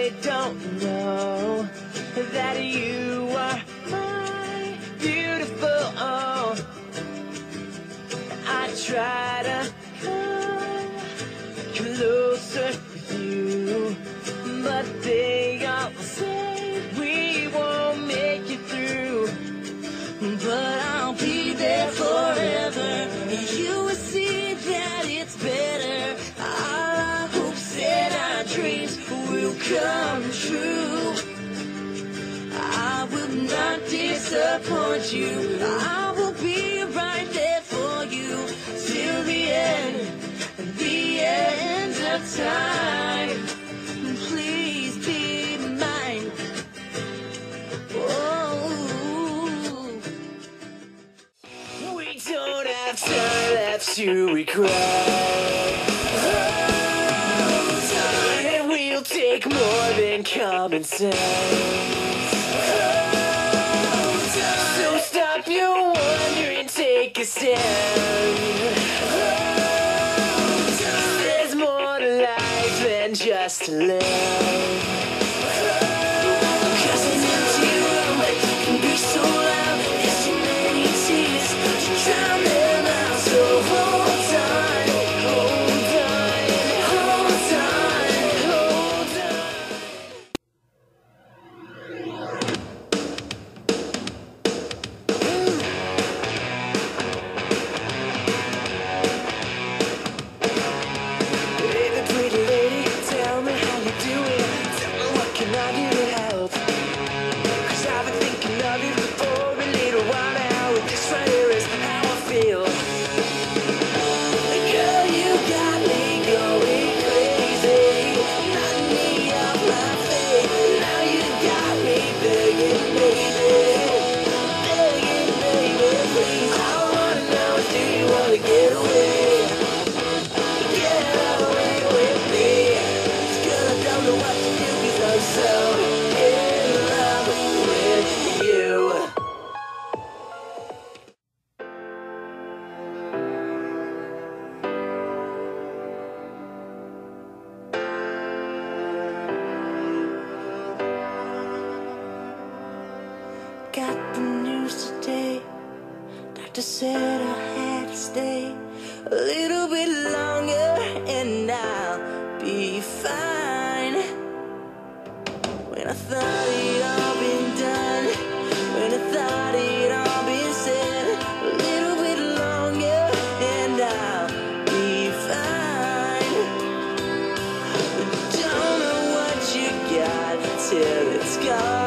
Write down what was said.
they don't know that you are my beautiful. I try to come closer with you, but they all say we won't make it through. But I'll be there forever, and you will see that it's better. All our hopes and our dreams will come true. I will not disappoint you. I will be right there for you till the end of time. Please be mine. Oh, we don't have time left to regret. And we'll take more than common sense. So stop your wondering, take a stand. There's more to life than just to live. Cause an empty room can be so loud. There's too many tears to drown them out. So hold on, hold on, hold on, hold on. Hey, the pretty lady, tell me how you doing. Tell me what can I do to help. Cause I've been thinking of you for a little while now. This right here is how I feel. Girl, you got me going crazy. Knock me off my feet. Now you got me begging, baby. Begging, baby, please. All I wanna know is, do you wanna get away? Get away with me. It's good, I don't know what to do, cause I'm so in love with you. Got the news today. Doctor said I had to stay a little bit longer and I'll be fine. When I thought it all been done, when I thought it all been said, a little bit longer and I'll be fine. Don't know what you got till it's gone.